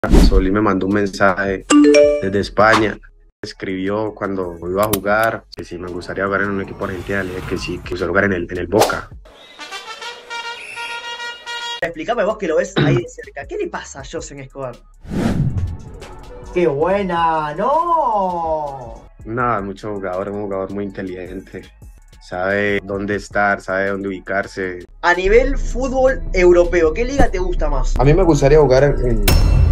Solí me mandó un mensaje desde España. Escribió cuando iba a jugar, que si me gustaría jugar en un equipo argentino, le dije que sí, que gustaría jugar en el Boca. Explícame vos que lo ves ahí de cerca. ¿Qué le pasa a José Escobar? ¡Qué buena! ¡No! Nada, es un jugador muy inteligente. Sabe dónde estar, sabe dónde ubicarse. A nivel fútbol europeo, ¿qué liga te gusta más? A mí me gustaría jugar en...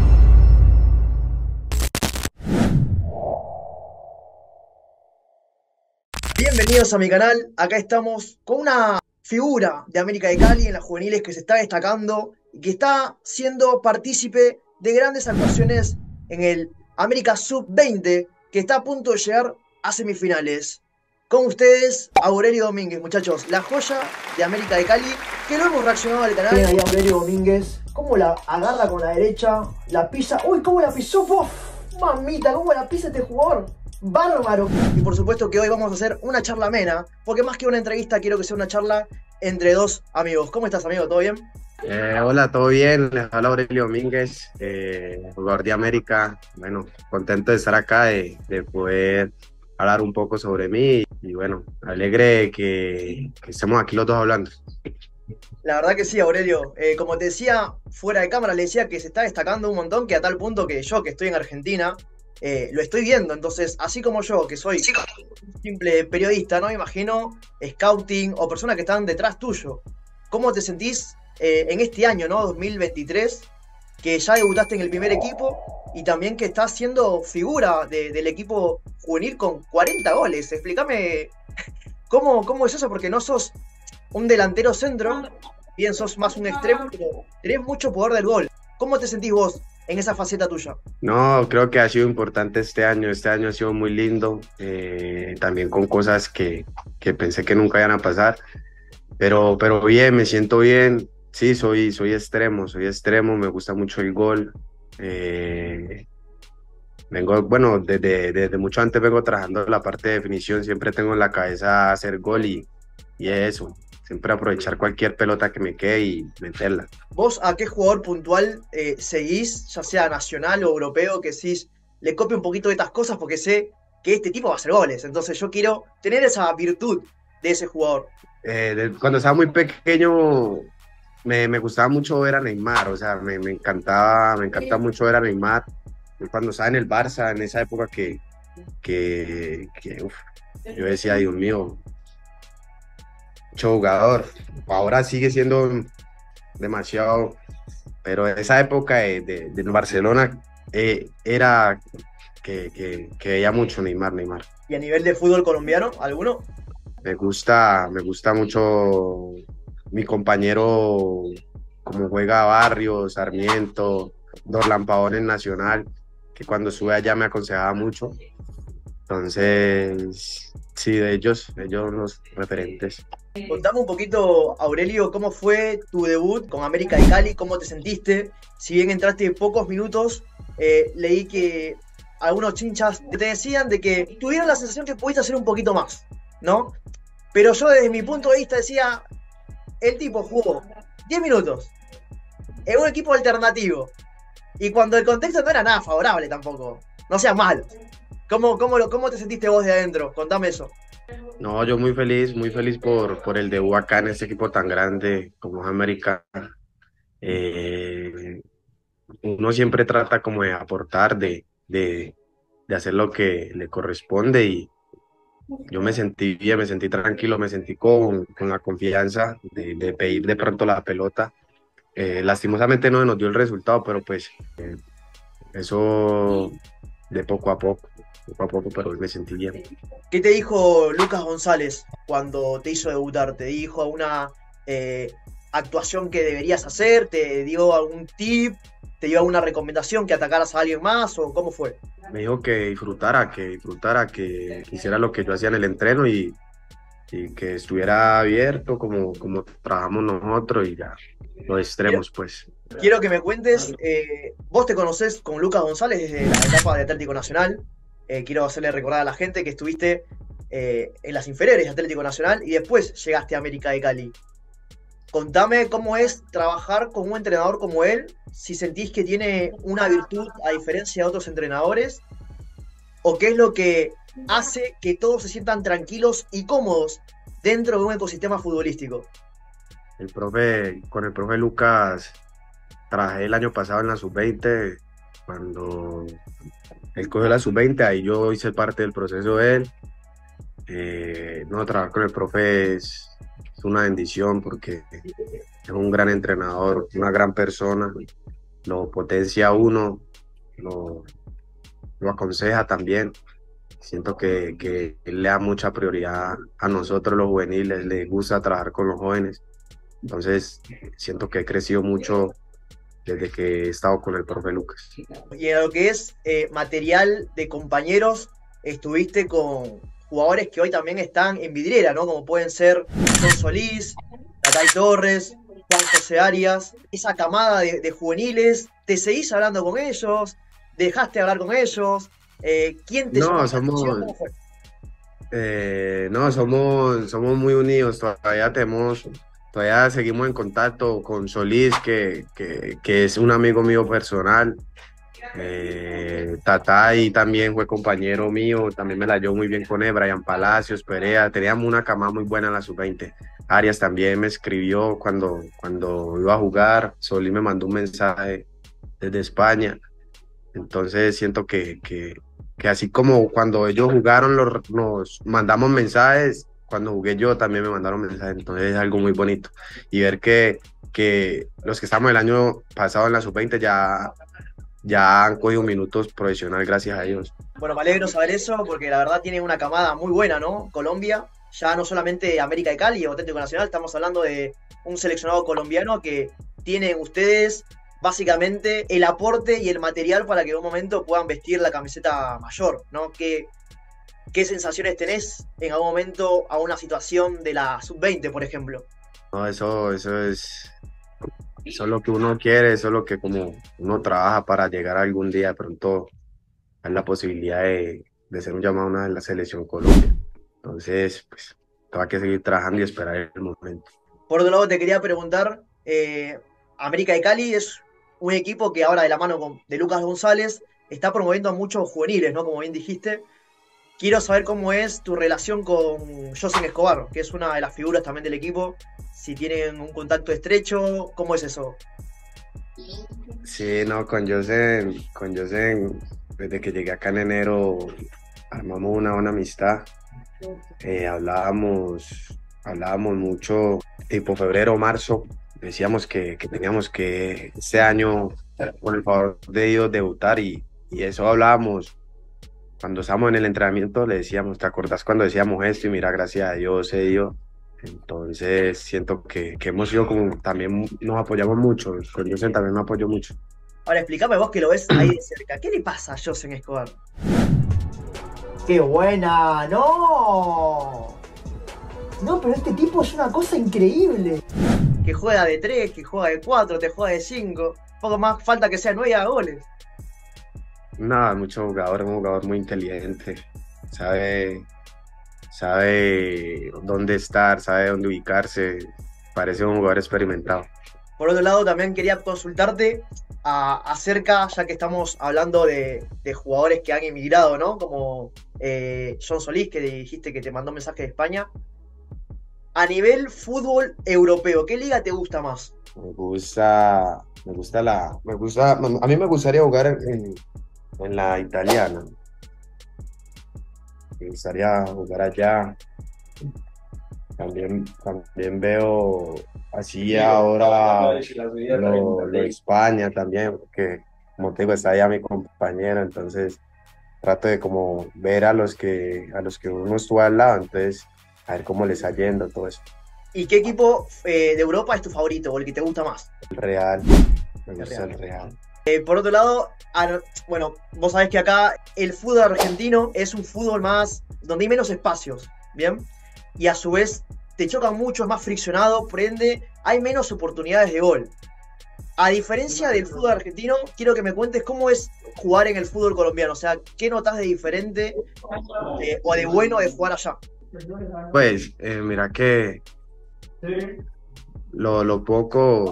Bienvenidos a mi canal. Acá estamos con una figura de América de Cali en las juveniles que se está destacando y que está siendo partícipe de grandes actuaciones en el América Sub-20, que está a punto de llegar a semifinales. Con ustedes, Aurelio Domínguez, muchachos, la joya de América de Cali, que lo hemos reaccionado al canal. Tiene ahí Aurelio Domínguez, cómo la agarra con la derecha, la pisa. ¡Uy, cómo la pisó! ¡Puf! Mamita, cómo la pisa este jugador. ¡Bárbaro! Y por supuesto que hoy vamos a hacer una charla amena, porque más que una entrevista quiero que sea una charla entre dos amigos. ¿Cómo estás, amigo? ¿Todo bien? Hola, ¿todo bien? Les habla Aurelio Domínguez, jugador de América. Bueno, contento de estar acá, de poder hablar un poco sobre mí y bueno, alegre que estemos aquí los dos hablando. La verdad que sí, Aurelio. Como te decía, fuera de cámara, le decía que se está destacando un montón, que a tal punto que yo, que estoy en Argentina, lo estoy viendo. Entonces, así como yo, que soy un simple periodista, no me imagino scouting o personas que están detrás tuyo. ¿Cómo te sentís en este año, ¿no? 2023, que ya debutaste en el primer equipo y también que estás siendo figura del equipo juvenil con 40 goles? Explícame cómo es eso, porque no sos un delantero centro, bien sos más un extremo, pero tenés mucho poder del gol. ¿Cómo te sentís vos en esa faceta tuya? No, creo que ha sido importante este año ha sido muy lindo, también con cosas que pensé que nunca iban a pasar, pero bien, me siento bien. Sí, soy extremo, me gusta mucho el gol. Vengo, bueno, desde mucho antes vengo trabajando la parte de definición, siempre tengo en la cabeza hacer gol y eso, siempre aprovechar cualquier pelota que me quede y meterla. ¿Vos a qué jugador puntual seguís, ya sea nacional o europeo, que decís, le copio un poquito de estas cosas porque sé que este tipo va a hacer goles? Entonces yo quiero tener esa virtud de ese jugador. Cuando estaba muy pequeño me gustaba mucho ver a Neymar, o sea, me encanta mucho ver a Neymar. Cuando estaba en el Barça, en esa época yo decía, Dios mío, mucho jugador. Ahora sigue siendo demasiado, pero esa época de Barcelona era que veía mucho Neymar. ¿Y a nivel de fútbol colombiano, alguno? Me gusta mucho mi compañero, como juega Barrios, Sarmiento, Dorlan Pavón en Nacional, que cuando sube allá me aconsejaba mucho. Entonces, sí, de ellos los referentes. Contame un poquito, Aurelio, cómo fue tu debut con América de Cali, cómo te sentiste. Si bien entraste pocos minutos, leí que algunos chinchas te decían de que tuvieron la sensación que pudiste hacer un poquito más, ¿no? Pero yo desde mi punto de vista decía, el tipo jugó 10 minutos en un equipo alternativo y cuando el contexto no era nada favorable tampoco, no seas malo. ¿Cómo te sentiste vos de adentro? Contame eso. No, yo muy feliz por el debut acá en este equipo tan grande como es América. Uno siempre trata como de aportar, de hacer lo que le corresponde y yo me sentí bien, me sentí tranquilo, me sentí con la confianza de pedir de pronto la pelota. Lastimosamente no nos dio el resultado, pero pues eso de poco a poco, pero me sentí bien. ¿Qué te dijo Lucas González cuando te hizo debutar? ¿Te dijo alguna actuación que deberías hacer? ¿Te dio algún tip? ¿Te dio alguna recomendación, que atacaras a alguien más? ¿O cómo fue? Me dijo que disfrutara, que hiciera lo que yo hacía en el entreno y que estuviera abierto como trabajamos nosotros y ya, los extremos pues. Quiero que me cuentes, vos te conocés con Lucas González desde la etapa de Atlético Nacional. Quiero hacerle recordar a la gente que estuviste en las inferiores de Atlético Nacional y después llegaste a América de Cali. Contame cómo es trabajar con un entrenador como él, si sentís que tiene una virtud a diferencia de otros entrenadores, o qué es lo que hace que todos se sientan tranquilos y cómodos dentro de un ecosistema futbolístico. Con el profe Lucas trabajé el año pasado en la sub-20, cuando él cogió la sub-20, ahí yo hice parte del proceso de él. No, trabajar con el profe es una bendición porque es un gran entrenador, una gran persona, lo potencia a uno, lo, lo aconseja también. Siento que él le da mucha prioridad a nosotros los juveniles, le gusta trabajar con los jóvenes. Entonces, siento que he crecido mucho desde que he estado con el profe Lucas. Y en lo que es material de compañeros, estuviste con jugadores que hoy también están en vidriera, ¿no? Como pueden ser John Solís, Natay Torres, Juan José Arias, esa camada de juveniles. ¿Te seguís hablando con ellos? ¿Dejaste de hablar con ellos? ¿Quién te llamó No, la atención? ¿Cómo fue? no, somos muy unidos, todavía seguimos en contacto con Solís, que es un amigo mío personal. Tatay también fue compañero mío, también me la llevo muy bien con él, Brian Palacios, Perea, teníamos una camada muy buena en la sub-20. Arias también me escribió cuando iba a jugar, Solís me mandó un mensaje desde España. Entonces siento que así como cuando ellos jugaron nos mandamos mensajes, cuando jugué yo también me mandaron mensajes, entonces es algo muy bonito. Y ver que los que estamos el año pasado en la sub-20 ya han cogido minutos profesional, gracias a Dios. Bueno, me alegro saber eso porque la verdad tiene una camada muy buena, ¿no? Colombia, ya no solamente América de Cali o Atlético Nacional, estamos hablando de un seleccionado colombiano que tienen ustedes básicamente el aporte y el material para que en un momento puedan vestir la camiseta mayor, ¿no? ¿Qué sensaciones tenés en algún momento a una situación de la sub-20, por ejemplo? No, eso es lo que uno quiere, eso es lo que como uno trabaja para llegar algún día de pronto a la posibilidad de ser un llamado a la selección Colombia. Entonces, pues, tengo que seguir trabajando y esperar el momento. Por otro lado, te quería preguntar, América de Cali es un equipo que ahora de la mano de Lucas González está promoviendo a muchos juveniles, ¿no? Como bien dijiste. Quiero saber cómo es tu relación con José Escobar, que es una de las figuras también del equipo. Si tienen un contacto estrecho, ¿cómo es eso? Sí, no, con José, desde que llegué acá en enero, armamos una buena amistad. Hablábamos mucho, tipo febrero, marzo, decíamos que teníamos que este año, con el favor de Dios, debutar y eso hablábamos. Cuando estábamos en el entrenamiento le decíamos, ¿te acordás cuando decíamos esto? Y mira, gracias a Dios se dio. Entonces siento que hemos sido como, también nos apoyamos mucho, con José también me apoyó mucho. Ahora explícame vos que lo ves ahí de cerca. ¿Qué le pasa a José Escobar? ¡Qué buena! ¡No! No, pero este tipo es una cosa increíble. Que juega de 3, que juega de 4, te juega de 5. Poco más falta que sea 9 a goles. Nada, mucho jugador, un jugador muy inteligente, sabe dónde estar, sabe dónde ubicarse, parece un jugador experimentado. Por otro lado, también quería consultarte acerca, ya que estamos hablando de jugadores que han emigrado, ¿no? Como John Solís, que dijiste que te mandó un mensaje de España. A nivel fútbol europeo, ¿qué liga te gusta más? A mí me gustaría jugar en la italiana. Me gustaría jugar allá. También veo así ahora lo de España también, porque como te digo, está allá mi compañero, entonces trato de como ver a los que uno estuvo al lado, entonces a ver cómo les está yendo todo eso. ¿Y qué equipo de Europa es tu favorito o el que te gusta más? El Real, me gusta el Real. Por otro lado, bueno, vos sabés que acá el fútbol argentino es un fútbol más donde hay menos espacios, ¿bien? Y a su vez te chocan mucho, es más friccionado, por ende hay menos oportunidades de gol. A diferencia del fútbol argentino, quiero que me cuentes cómo es jugar en el fútbol colombiano, o sea, ¿qué notas de diferente o de bueno de jugar allá? Pues mira que lo poco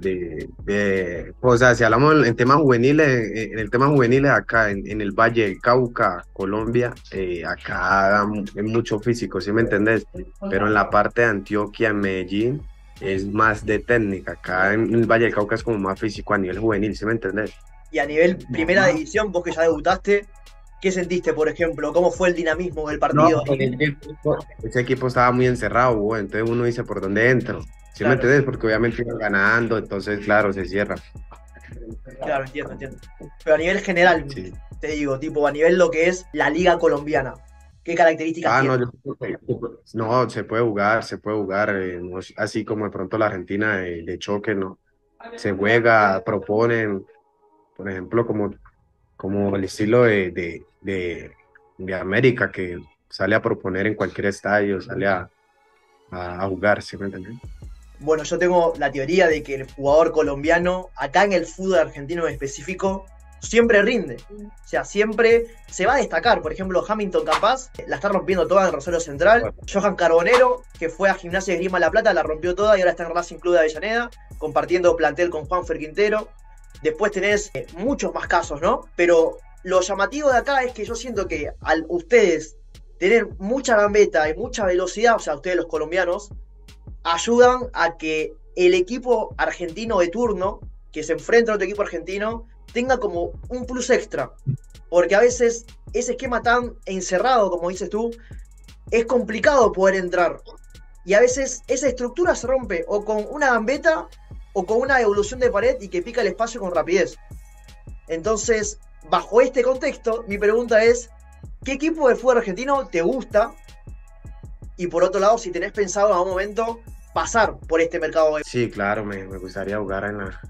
o sea, si hablamos en temas juveniles, en el tema juveniles acá en el Valle del Cauca, Colombia, acá es mucho físico, ¿sí me entendés? Pero en la parte de Antioquia, en Medellín, es más de técnica. Acá en el Valle del Cauca es como más físico a nivel juvenil, ¿sí me entendés? Y a nivel primera división, vos que ya debutaste, ¿qué sentiste, por ejemplo? ¿Cómo fue el dinamismo del No, partido? porque ese equipo estaba muy encerrado, güey, entonces uno dice por dónde entro. ¿Sí me Claro, entendés? Porque obviamente iban ganando, entonces, claro, se cierra. claro, entiendo, entiendo. Pero a nivel general, Sí. te digo, tipo, a nivel lo que es la liga colombiana, ¿qué características Ah, no, tiene? no, se puede jugar, no es así como de pronto la Argentina de choque, no. Se juega, proponen, por ejemplo, como el estilo de América, que sale a proponer en cualquier estadio, sale a jugar, ¿sí me entiendes? Bueno, yo tengo la teoría de que el jugador colombiano, acá en el fútbol argentino en específico, siempre rinde. O sea, siempre se va a destacar. Por ejemplo, Hamilton Capaz la está rompiendo toda en Rosario Central. Johan Carbonero, que fue a Gimnasia de Esgrima La Plata, la rompió toda y ahora está en Racing Club de Avellaneda, compartiendo plantel con Juanfer Quintero. Después tenés muchos más casos, ¿no? Pero lo llamativo de acá es que yo siento que al ustedes tener mucha gambeta y mucha velocidad, o sea, ustedes los colombianos, ayudan a que el equipo argentino de turno, que se enfrenta a otro equipo argentino, tenga como un plus extra. Porque a veces ese esquema tan encerrado, como dices tú, es complicado poder entrar. Y a veces esa estructura se rompe o con una gambeta o con una evolución de pared y que pica el espacio con rapidez. Entonces, bajo este contexto, mi pregunta es, ¿qué equipo de fútbol argentino te gusta? Y por otro lado, si tenés pensado en algún momento pasar por este mercado. Sí, claro, me gustaría jugar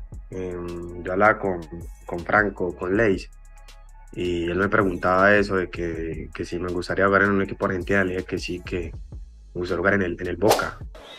yo hablaba con Franco, con Leis, y él me preguntaba eso de que si me gustaría jugar en un equipo argentino, le dije que sí, que me gustaría jugar en el Boca.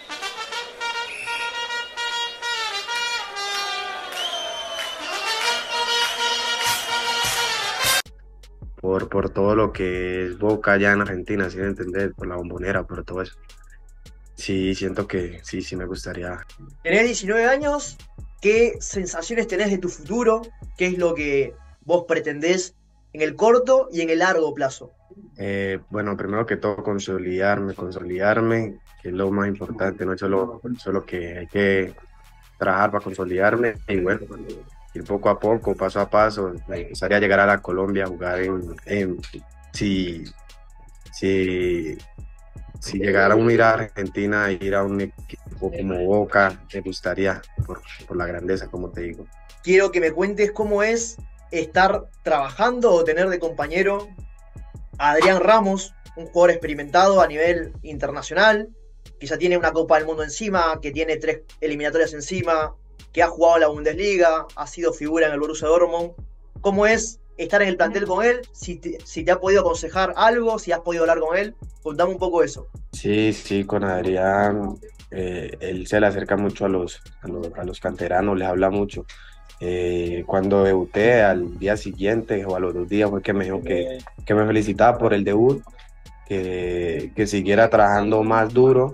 Por todo lo que es Boca allá en Argentina, ¿sí me entendés? Por la Bombonera, por todo eso. Sí, siento que sí, sí me gustaría. Tenés 19 años, ¿qué sensaciones tenés de tu futuro? ¿Qué es lo que vos pretendés en el corto y en el largo plazo? Bueno, primero que todo, consolidarme, que es lo más importante, no es solo que hay que trabajar para consolidarme, y bueno, ir poco a poco, paso a paso. Me gustaría llegar a la Colombia, jugar si, si, si llegara a ir a Argentina, ir a un equipo como Boca, me gustaría, por la grandeza, como te digo. Quiero que me cuentes cómo es estar trabajando o tener de compañero a Adrián Ramos, un jugador experimentado a nivel internacional, que ya tiene una Copa del Mundo encima, que tiene 3 eliminatorias encima, que ha jugado en la Bundesliga, ha sido figura en el Borussia Dortmund. ¿Cómo es estar en el plantel con él? Si te ha podido aconsejar algo, si has podido hablar con él, contame un poco eso. Sí, sí, con Adrián, él se le acerca mucho a los canteranos, les habla mucho. Cuando debuté, al día siguiente o a los 2 días fue que me dijo que me felicitaba por el debut, que siguiera trabajando más duro,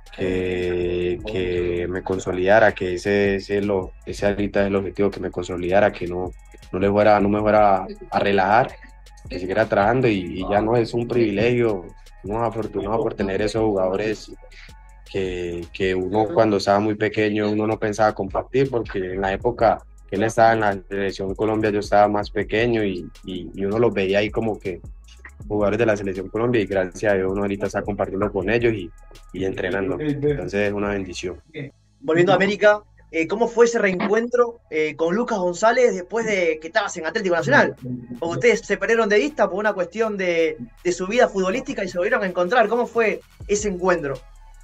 que me consolidara, que ese ahorita es el objetivo, que me consolidara, que no me fuera a relajar, que siguiera trabajando, y ya no es un privilegio, uno es afortunado por tener esos jugadores que uno cuando estaba muy pequeño uno no pensaba compartir, porque en la época que él estaba en la selección Colombia yo estaba más pequeño, y uno los veía ahí como que jugadores de la selección Colombia, y gracias a Dios uno ahorita está compartiendo con ellos y entrenando. Entonces es una bendición. Volviendo a América, ¿cómo fue ese reencuentro con Lucas González después de que estabas en Atlético Nacional? Porque ustedes se perdieron de vista por una cuestión de su vida futbolística y se volvieron a encontrar. ¿Cómo fue ese encuentro?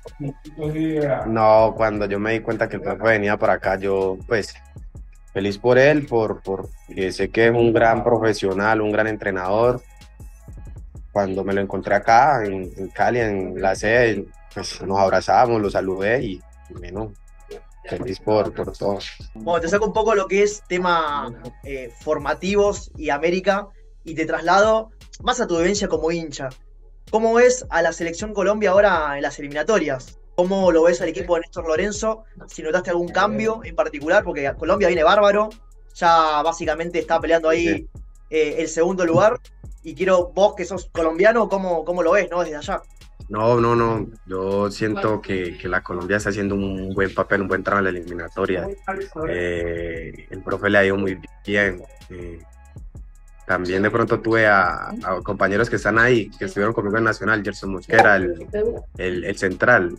No, cuando yo me di cuenta que el profe venía para acá, yo pues feliz por él, porque sé que es un gran profesional, un gran entrenador. Cuando me lo encontré acá en Cali, en la sede, pues nos abrazamos, lo saludé, y bueno, feliz por todo. Bueno, te saco un poco lo que es tema formativos y América y te traslado más a tu vivencia como hincha. ¿Cómo ves a la selección Colombia ahora en las eliminatorias? ¿Cómo lo ves al equipo de Néstor Lorenzo? Si notaste algún cambio en particular, porque Colombia viene bárbaro, ya básicamente está peleando Sí. ahí el segundo lugar. Y quiero, vos que sos colombiano, ¿cómo lo ves, no? Desde allá. No, no, no. Yo siento que la Colombia está haciendo un buen papel, un buen trabajo en la eliminatoria. El profe le ha ido muy bien. También de pronto tuve a compañeros que están ahí, que estuvieron conmigo en Nacional, Gerson Mosquera, el central.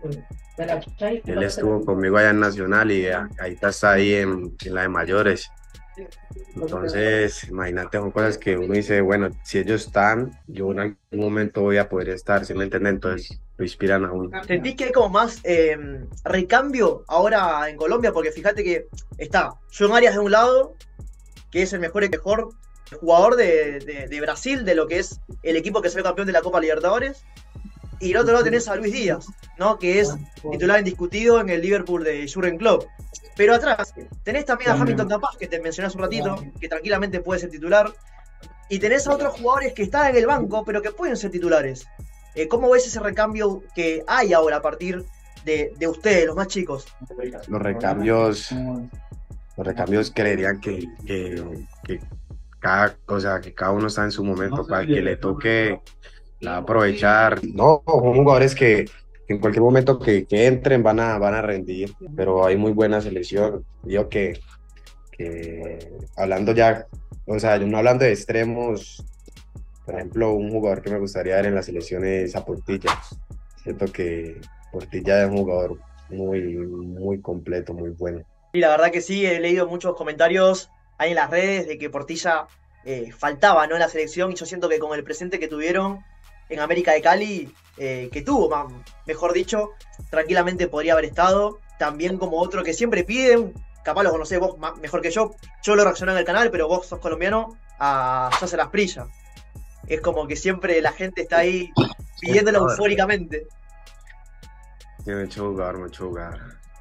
Él estuvo conmigo allá en Nacional y ahí está ahí en la de mayores. Entonces, imagínate, son cosas que uno dice, bueno, si ellos están, yo en algún momento voy a poder estar, ¿sí me entienden? Entonces, lo inspiran a uno. ¿Sentís que hay como más recambio ahora en Colombia? Porque fíjate que está John Arias de un lado, que es el mejor jugador de Brasil, de lo que es el equipo que salió campeón de la Copa Libertadores. Y del otro lado tenés a Luis Díaz, ¿no? Que es titular indiscutido en el Liverpool de Jurgen Klopp. Pero atrás tenés también a Hamilton Tapaz, que te mencioné hace un ratito, que tranquilamente puede ser titular. Y tenés a otros jugadores que están en el banco, pero que pueden ser titulares. ¿Cómo ves ese recambio que hay ahora a partir de ustedes, los más chicos? Los recambios, los recambios creerían que o sea, que cada uno está en su momento para que le toque la va a aprovechar. No, son jugadores que en cualquier momento que entren van a rendir, pero hay muy buena selección. Yo que hablando ya, o sea, yo no hablando de extremos, por ejemplo, un jugador que me gustaría ver en la selección es a Portilla. Siento que Portilla es un jugador muy completo, muy bueno. Y la verdad que sí, he leído muchos comentarios ahí en las redes de que Portilla faltaba, ¿no? En la selección, y yo siento que con el presente que tuvieron en América de Cali, que tuvo, mejor dicho, tranquilamente podría haber estado. También como otro que siempre piden, capaz lo conocés vos mejor que yo lo reaccioné en el canal, pero vos sos colombiano, a Yasser Asprilla. Es como que siempre la gente está ahí pidiéndolo eufóricamente. Sí, mucho jugador, mucho jugador.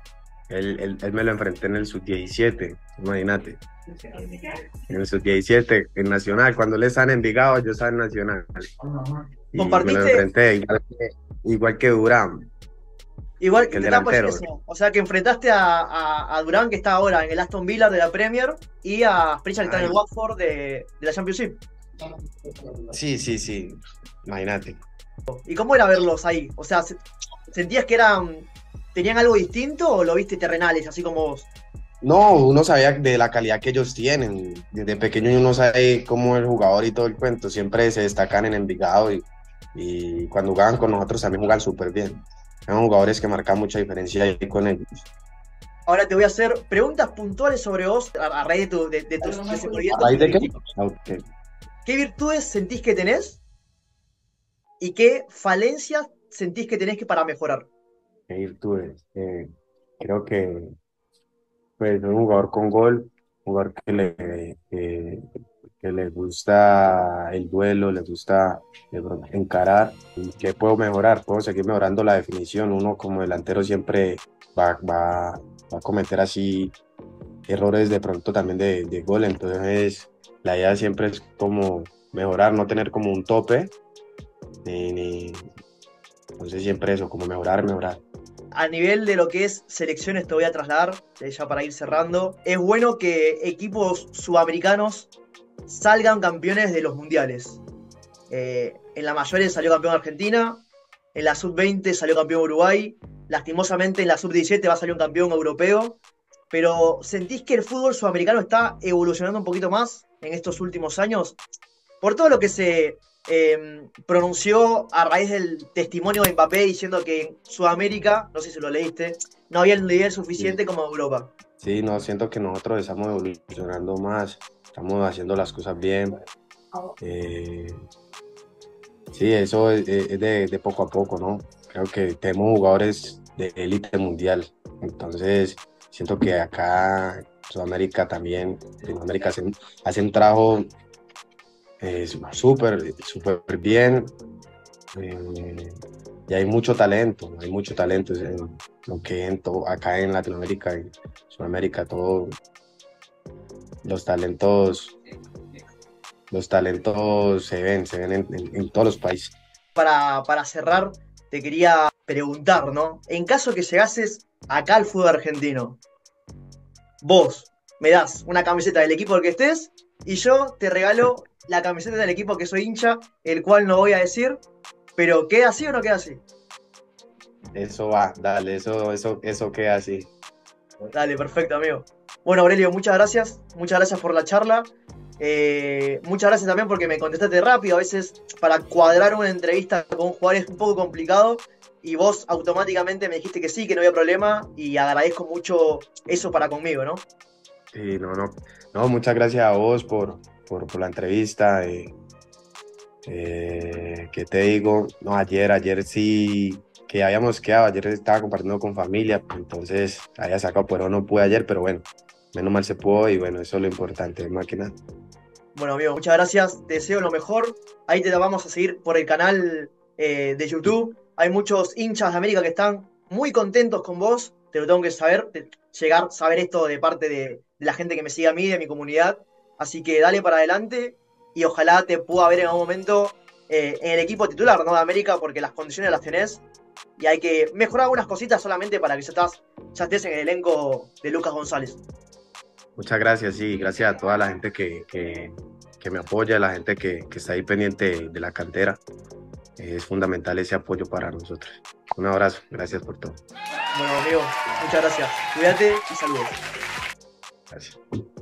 Él me lo enfrenté en el sub-17, imagínate. En el sub-17, en Nacional, cuando él estaba en Envigado, yo estaba en Nacional. Y me lo Compartiste, enfrenté igual que Durán, igual que que el te estaba por decir delantero. eso. O sea que enfrentaste a Durán, que está ahora en el Aston Villa de la Premier, y a Asprilla, que está en el Ay, Watford de la Championship. sí, imagínate. ¿Y cómo era verlos ahí? O sea, ¿sentías que tenían algo distinto o lo viste terrenales, así como vos? No, uno sabía de la calidad que ellos tienen. Desde pequeño uno sabe cómo el jugador y todo el cuento. Siempre se destacan en Envigado y cuando jugaban con nosotros también jugan súper bien. Son jugadores que marcan mucha diferencia ahí con ellos. Ahora te voy a hacer preguntas puntuales sobre vos a raíz de tus ¿A desenvolvimientos raíz de qué? futbolísticos. Ok. ¿Qué virtudes sentís que tenés y qué falencias sentís que tenés que para mejorar? Qué virtudes. Creo que pues, es un jugador con gol, un jugador que le gusta el duelo, le gusta encarar. ¿Y qué puedo mejorar? Puedo seguir mejorando la definición. Uno como delantero siempre va a cometer así errores de pronto también de gol. Entonces la idea siempre es como mejorar, no tener como un tope. Entonces siempre eso, como mejorar. A nivel de lo que es selecciones, te voy a trasladar, ya para ir cerrando. Es bueno que equipos sudamericanos salgan campeones de los mundiales. En la mayores salió campeón Argentina, en la sub-20 salió campeón Uruguay, lastimosamente en la sub-17 va a salir un campeón europeo, pero ¿sentís que el fútbol sudamericano está evolucionando un poquito más en estos últimos años? Por todo lo que se pronunció a raíz del testimonio de Mbappé diciendo que en Sudamérica, no sé si lo leíste, no había el nivel Sí, suficiente como en Europa. sí, no, siento que nosotros estamos evolucionando más, estamos haciendo las cosas bien. Eh, sí, eso es de poco a poco, ¿no? Creo que tenemos jugadores de élite mundial, entonces siento que acá en Sudamérica también, Latinoamérica hacen trabajo súper bien. eh, y hay mucho talento en lo que acá en Latinoamérica, en Sudamérica, todos los talentos, los talentos se ven en todos los países. Para cerrar, te quería preguntar, ¿no? En caso que llegases acá al fútbol argentino, vos me das una camiseta del equipo al que estés y yo te regalo la camiseta del equipo que soy hincha, el cual no voy a decir, pero ¿queda así o no queda así? Eso va, dale, eso queda así. Dale, perfecto, amigo. Bueno, Aurelio, muchas gracias por la charla. Muchas gracias también porque me contestaste rápido. A veces para cuadrar una entrevista con un jugador es un poco complicado y vos automáticamente me dijiste que sí, que no había problema y agradezco mucho eso para conmigo, ¿no? Sí, no, muchas gracias a vos por la entrevista. ¿Qué te digo? No, ayer sí que habíamos quedado, ayer estaba compartiendo con familia, entonces había sacado, pero no pude ayer, pero bueno, menos mal se pudo y bueno, eso es lo importante, más que nada. Bueno, amigo, muchas gracias. Te deseo lo mejor. Ahí te la vamos a seguir por el canal de YouTube. Hay muchos hinchas de América que están muy contentos con vos. Te lo tengo que saber, saber esto de parte de la gente que me sigue a mí, de mi comunidad. Así que dale para adelante y ojalá te pueda ver en algún momento en el equipo titular, ¿no? De América, porque las condiciones las tenés y hay que mejorar algunas cositas solamente para que ya estés en el elenco de Lucas González. Muchas gracias, sí, gracias a toda la gente que me apoya, la gente que está ahí pendiente de la cantera. Es fundamental ese apoyo para nosotros. Un abrazo, gracias por todo. Bueno, amigo, muchas gracias. Cuídate y saludos. Gracias.